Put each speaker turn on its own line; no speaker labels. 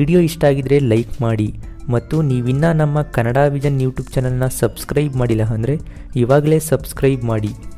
Video ಇಷ್ಟ ಆಗಿದ್ರೆ like ಮಾಡಿ ಮತ್ತು ನೀವಿನ್ನೂ ನಮ್ಮ ಕನ್ನಡ ವಿಷನ್ ಯೂಟ್ಯೂಬ್ ಚಾನಲ್ನ ಸಬ್ಸ್ಕ್ರೈಬ್ ಮಾಡಿಲ್ಲ ಅಂದರೆ ಇವಾಗಲೇ ಸಬ್ಸ್ಕ್ರೈಬ್ ಮಾಡಿ.